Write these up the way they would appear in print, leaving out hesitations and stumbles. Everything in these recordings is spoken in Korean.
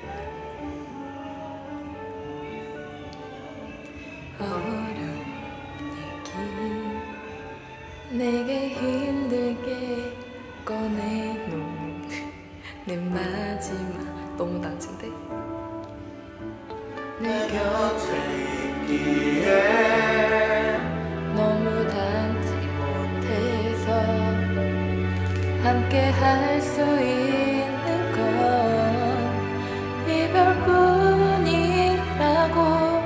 어려운 얘기 내게 힘들게 꺼내놓는 내 마지막 너무 낮은데? 내 곁에 있기에 너무 닮지 못해서 함께 할 수 있는 건 이별뿐이라고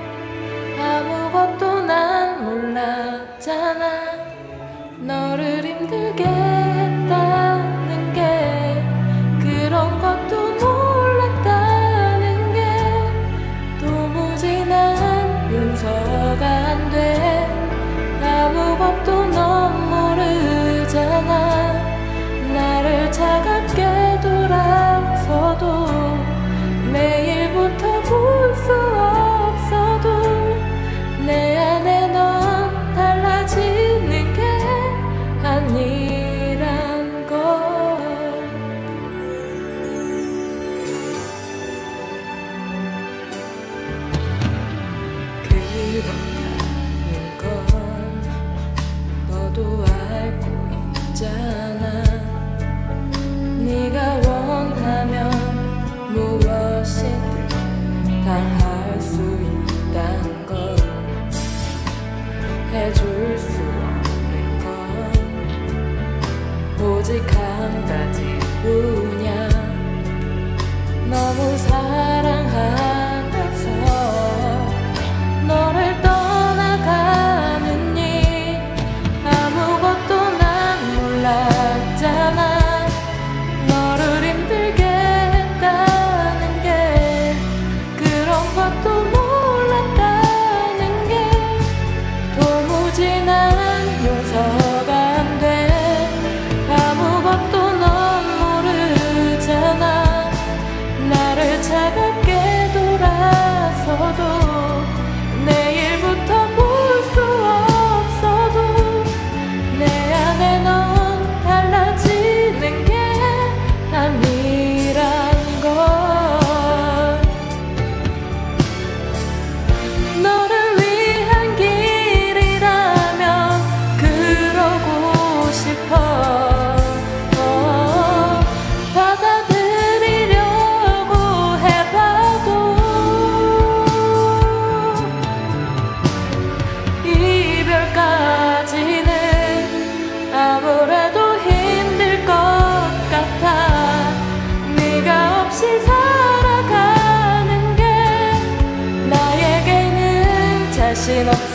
아무것도 난 몰랐잖아. 너를 힘들게 했다는 게 그런 것도 몰랐다는 게 도무지 난 용서가 안 돼. 아무것도 넌 모르잖아. 나를 차갑게 돌아서도 내일부터 볼 수 없어도 내 안에 넌 달라지는 게 아니란 걸. 그렇다는 걸 너도 알고 있잖아. 네가 원하면 무엇이든 다 할 수 있단 걸. 해줄 수 없는 건 오직 한 가지뿐이야. 너무 사랑하면서 너를 떠나가는 일 아무것도 난 몰랐잖아. 너를 힘들게 했다는 게 그런 것도 몰랐다는 게 도무지 난 용서가 안 돼. 아무것도 넌 모르잖아. 나를 차갑게 돌아서도 내일부터 볼 수 없어도 내 안에 넌 달라지는 게 아니란 걸. 너를 위한 길이라면 그러고 싶어. 받아들이려고 해봐도 이별까지는 아무래도 힘들 것 같아. 네가 없이 살아가는 게 나에게는 자신 없어.